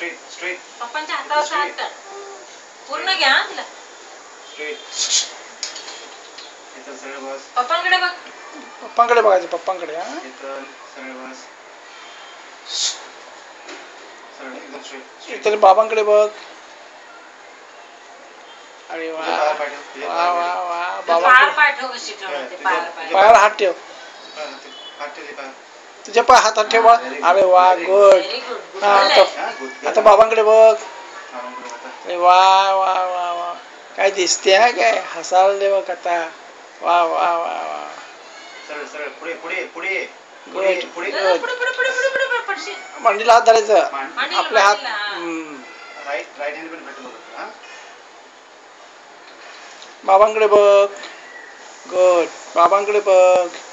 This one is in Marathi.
स्ट्रेट स्ट्रेट पप्पांच्या हातावर हात टाक पूर्ण घ्या तिला स्ट्रेट इथं सरळ बस पप्पांकडे बघ पप्पांकडे बघायचं पप्पांकडे हा इथं सरळ बस सरळ एकदम स्ट्रेट इतर बाबांकडे बघ अरे वा वा वा वा पायावर बाबा पाय ठेव कशी ठेवते पायावर पाय पायावर हात ठेव हात ठेवले पाय तुझ्या पाय हातात ठेव अरे वा गुड व्हेरी गुड आता बाबांकडे बघ अरे वा वा वा वा काय दिसते हा काय हसायला बघ आता वा वा वा वा सरळ सरळ पुढे पुढे पुढे पुढे पुढे पुढे पुढे पुढे पुढे पुढे पडशील मांडीला हात धरायचं मांडीला, आपल्या हात मांडीला. राईट हँड पण भेटलो हा बाबांकडे बघ गुड बाबांकडे बघ